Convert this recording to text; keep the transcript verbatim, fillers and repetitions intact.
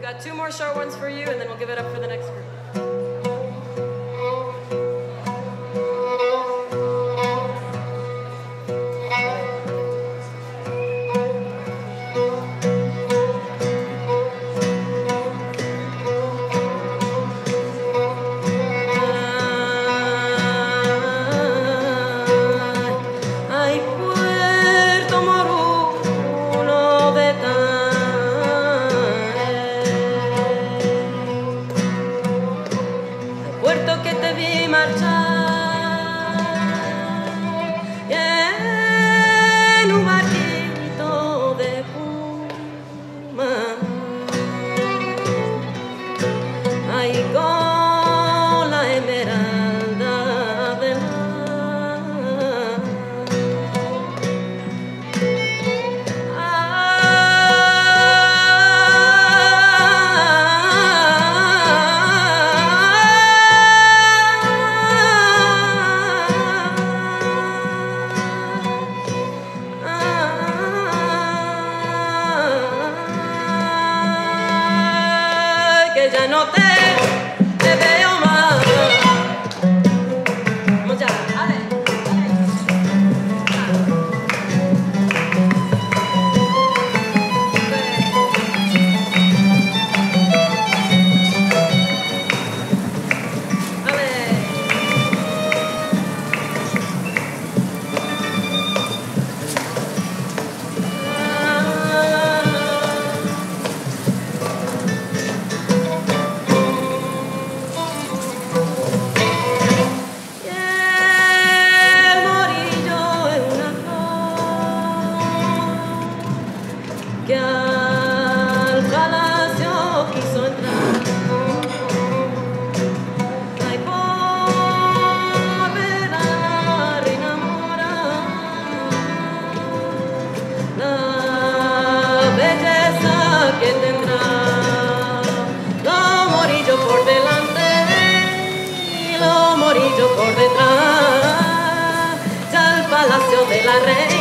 got two more short ones for you, and then we'll give it up for the next group. Puerto que te vi marchar en un barquito de puma, ahí con la esmeralda del mar. Que ya no te, te veo más. Vamos ya, dale, que al palacio quiso entrar. Ay, por ver a la reina mora, la belleza que tendrá. Los morillos por delante y los morillos por detrás, ya al palacio de la reina